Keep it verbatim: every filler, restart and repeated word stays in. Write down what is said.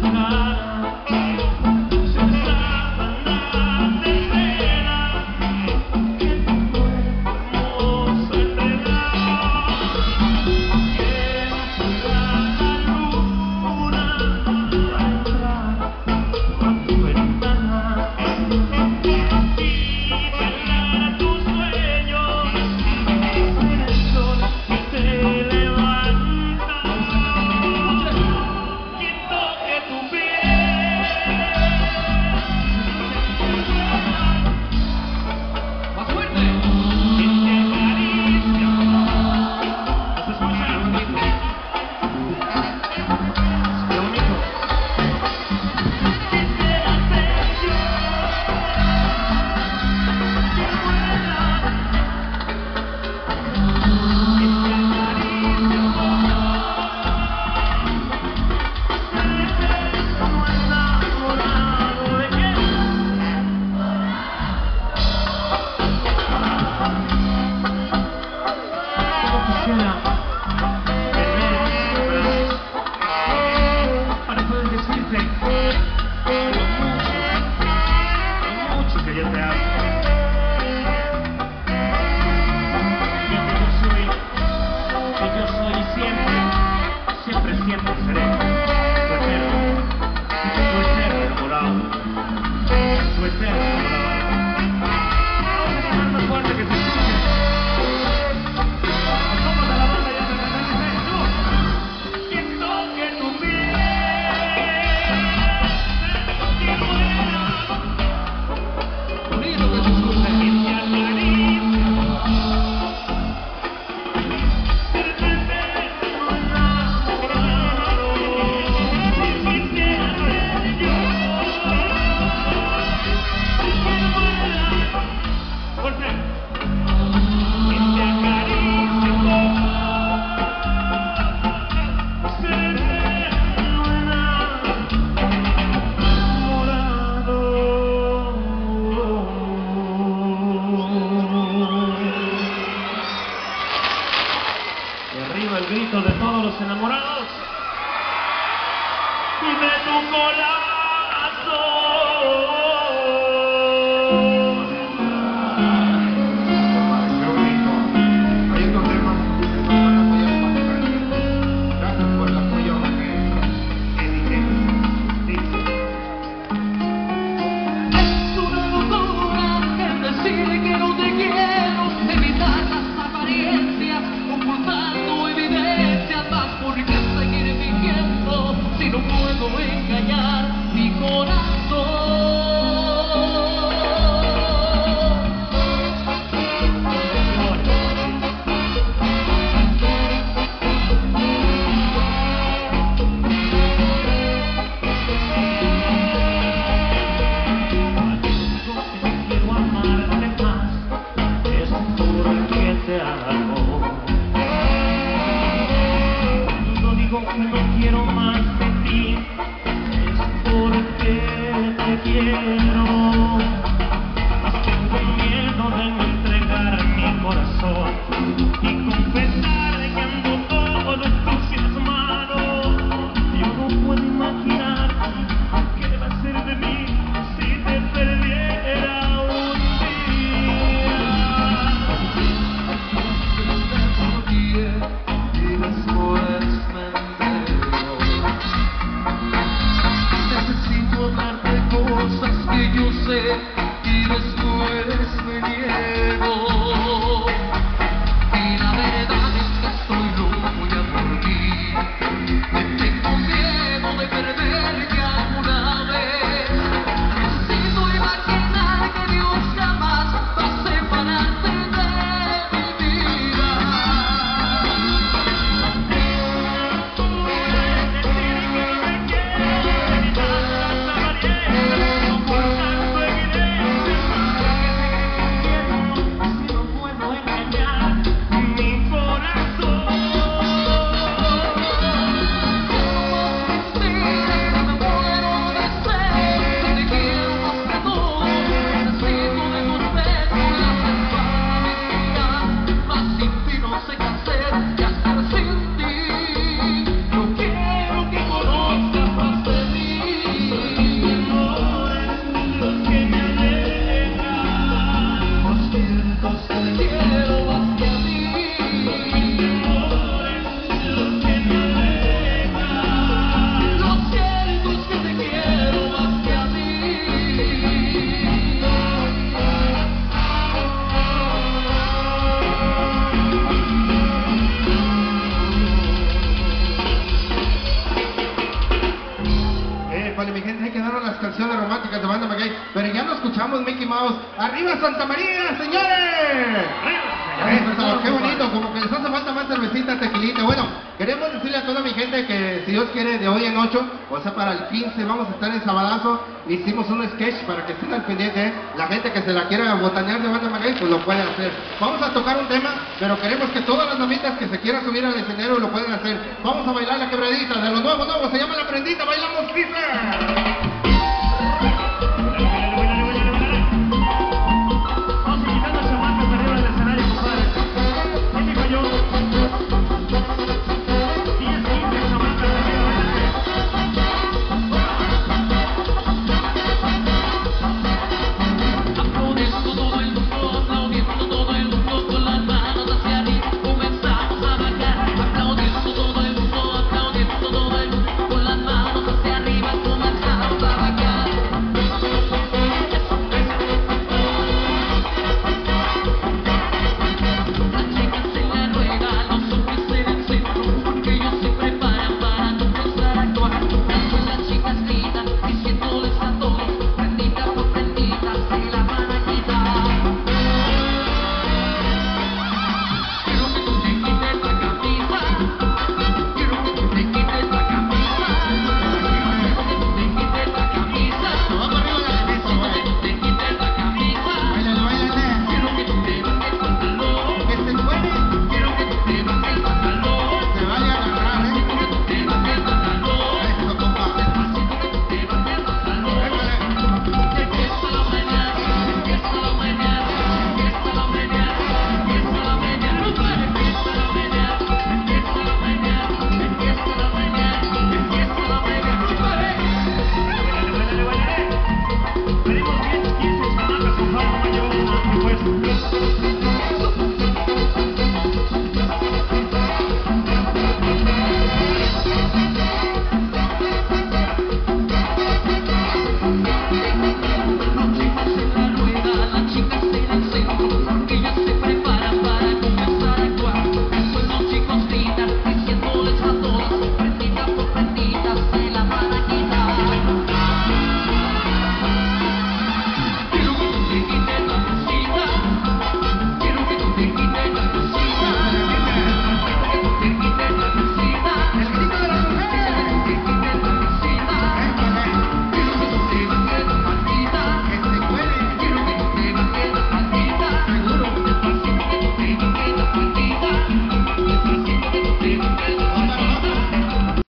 El grito de todos los enamorados de tu corazón. Qué bonito. Ahí encontremos gracias por el apoyo que dijimos. Es una locura el decir que no te quiero, evitar las apariencias, ocultando evidencias, más porque seguir fingiendo si no puedo engañar mi corazón. Quiero amarte más, es porque te amo. Cuando digo que no quiero más de ti, es porque te quiero. Mas tengo miedo de no entregar mi corazón y confesar que ando todo entusiasmado. Yo no puedo imaginar qué va a ser de mí si te perdiera un día. Y después me entero. Necesito hablarte cosas que yo vale, mi gente, hay que darnos las canciones románticas de Banda Maguey, pero ya no escuchamos Mickey Mouse. ¡Arriba Santa María, señores! Eso, qué bonito, como que les hace falta más cervecita, tequilita. Bueno, queremos decirle a toda mi gente que si Dios quiere, de hoy en ocho, o sea, para el quince, vamos a estar en Sabadazo. Hicimos un sketch para que estén al pendiente, ¿eh? La gente que se la quiera botanear de Banda Maguey, pues lo puede hacer. Vamos a tocar un tema, pero queremos que todas las damitas que se quieran subir al escenario lo puedan hacer. Vamos a bailar la quebradita de los nuevos, nuevos, se llama La Prendita, bailamos Freezer. Thank you.